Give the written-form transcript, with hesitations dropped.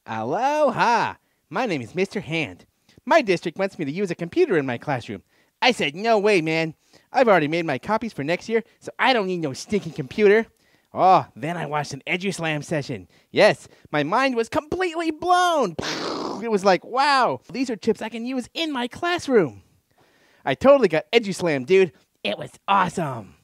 Aloha! My name is Mr. Hand. My district wants me to use a computer in my classroom. I said, no way, man. I've already made my copies for next year, so I don't need no stinking computer. Oh, then I watched an EduSlam session. Yes, my mind was completely blown. It was like, wow, these are tips I can use in my classroom. I totally got EduSlam, dude. It was awesome.